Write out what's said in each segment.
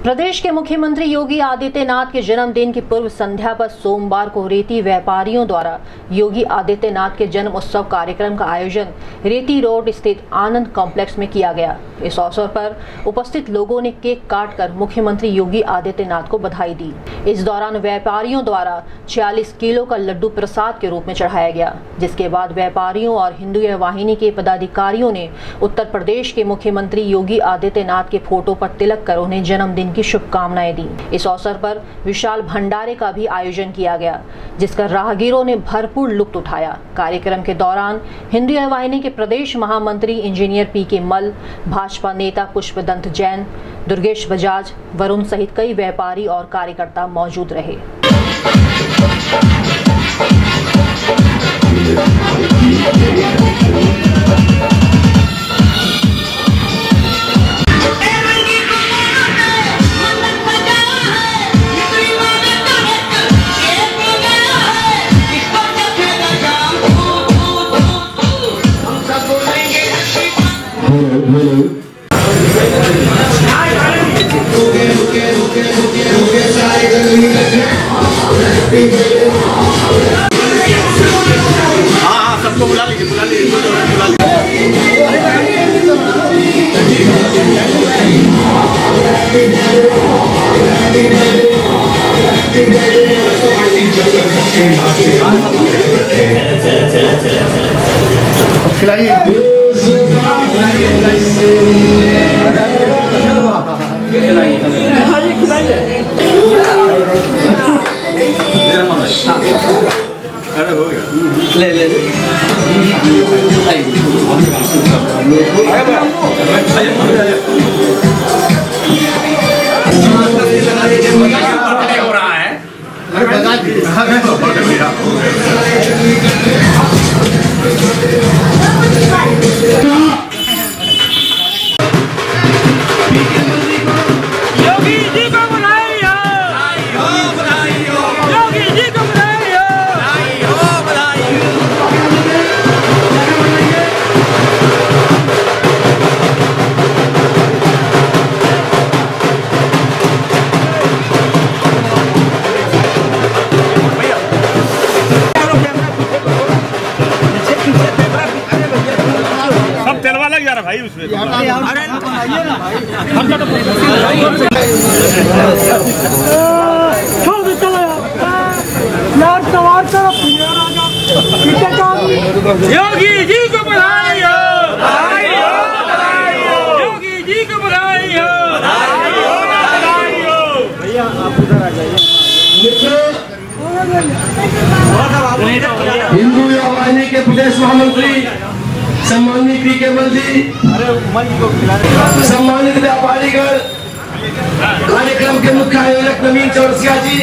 प्रदेश के मुख्यमंत्री योगी आदित्यनाथ के जन्मदिन की पूर्व संध्या पर सोमवार को रेती व्यापारियों द्वारा योगी आदित्यनाथ के जन्म उत्सव कार्यक्रम का आयोजन रेती रोड स्थित आनंद कॉम्प्लेक्स में किया गया। इस अवसर पर उपस्थित लोगों ने केक काटकर मुख्यमंत्री योगी आदित्यनाथ को बधाई दी। इस दौरान व्यापारियों द्वारा 46 किलो का लड्डू प्रसाद के रूप में चढ़ाया गया, जिसके बाद व्यापारियों और हिंदू वाहिनी के पदाधिकारियों ने उत्तर प्रदेश के मुख्यमंत्री योगी आदित्यनाथ के फोटो पर तिलक कर उन्हें जन्मदिन की शुभकामनाएं दी। इस अवसर पर विशाल भंडारे का भी आयोजन किया गया, जिसका राहगीरों ने भरपूर लुत्फ उठाया। कार्यक्रम के दौरान हिंदू वाहिनी के प्रदेश महामंत्री इंजीनियर पी.के. मल, भाजपा नेता पुष्पदंत जैन, दुर्गेश बजाज, वरुण सहित कई व्यापारी और कार्यकर्ता मौजूद रहे। सबको बुला लीजिए, बुला लीजिए। ले ले हो रहा है। योगी जी को बधाई हो, बधाई हो, योगी जी को बधाई हो, बधाई हो। सब तेलवा लग जा रहा भाई उसमें। योगी जी को बधाई हो, योगी जी को बधाई हो, बधाई हो। भैया आप उधर आ जाइए। हिंदू वाहिनी के प्रदेश महामंत्री सम्मानित पी.के. मल जी, सम्मानित व्यापारीगण, कार्यक्रम के मुख्य आयोजक नवीन चौरसिया जी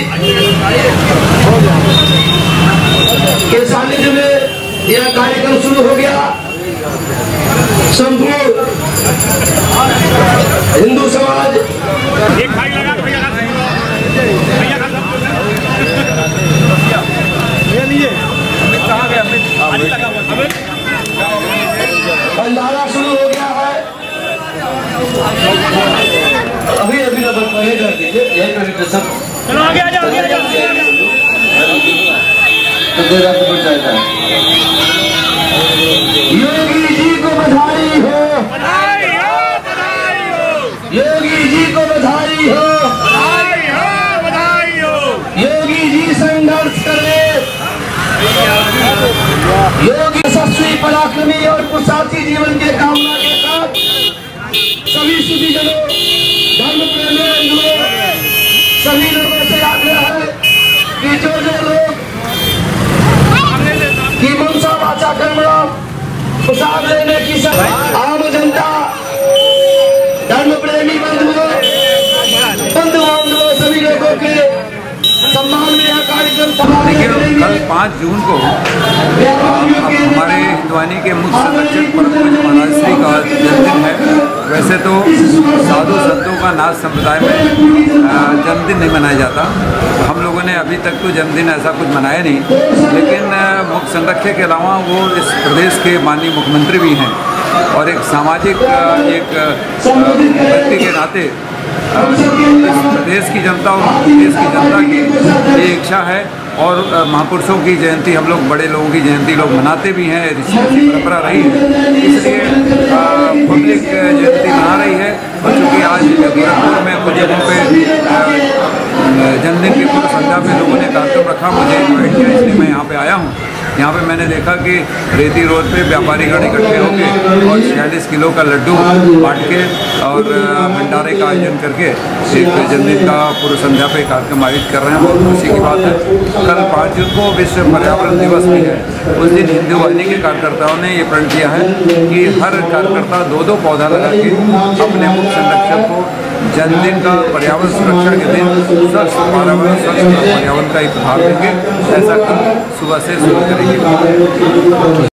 के सानिध्य में यह कार्यक्रम शुरू हो गया। संपूर्ण हिंदू समाज भंडारा शुरू हो गया है। अभी नंबर पहले कर दीजिए, यही कर सब। चलो आगे आ जाओ, आगे आ जाओ। तो देर रात बढ़ जाता है। योगी जी को बधाई हो, बधाई हो, बधाई हो। योगी जी को बधाई हो, बधाई हो, बधाई हो। योगी जी संघर्ष करे, योगी यशस्वी, पराक्रमी और पुरुषार्थी जीवन के कामना के साथ सभी सुधीजनों, धर्म प्रेमी, सभी लोगों से आग्रह है कि जो लोग की मनसा वाचा कर्मणा प्रसाद लेने की आम जनता, धर्म प्रेमी बंधु बांधवों, सभी लोगों के सम्मान में यह कार्यक्रम कल 5 जून को हमारे हिंदवानी के मुख्य संरक्षक परम पूज्य महाराज श्री का जन्मदिन है। वैसे तो साधु संतों का नाथ संप्रदाय में जन्मदिन नहीं मनाया जाता। हम लोगों ने अभी तक तो जन्मदिन ऐसा कुछ मनाया नहीं, लेकिन मुख्य संरक्षक के अलावा वो इस प्रदेश के माननीय मुख्यमंत्री भी हैं और एक सामाजिक एक व्यक्ति के नाते इस प्रदेश की जनता और देश की जनता की ये इच्छा है। और महापुरुषों की जयंती हम लोग, बड़े लोगों की जयंती लोग मनाते भी हैं, ऋषि की परंपरा रही है, इसलिए पब्लिक जयंती मना रही है। और चूँकि आज गोरखपुर में कुछ जगहों पे जन्मदिन की पूर्व संध्या पे लोगों ने कार्यक्रम रखा, मुझे इन्वाइट किया, इसलिए मैं यहाँ पे आया हूँ। यहाँ पे मैंने देखा कि रेती रोड पे व्यापारीगण इकट्ठे होकर और 46 किलो का लड्डू बांट के और भंडारे का आयोजन करके एक जन्मदिन का पूर्व संध्या पे कार्यक्रम आयोजित कर रहे हैं। बहुत खुशी की बात है। कल 5 जून को विश्व पर्यावरण दिवस भी है। उस दिन हिंदू वाहिनी के कार्यकर्ताओं ने ये प्रण किया है कि हर कार्यकर्ता 2-2 पौधा लगा के अपने मुख्य संरक्षक को जन्मदिन का पर्यावरण संरक्षण के दिन स्वच्छ पर्यावरण का एक उपहार देंगे। ऐसा कल सुबह से शुरू करेंगे।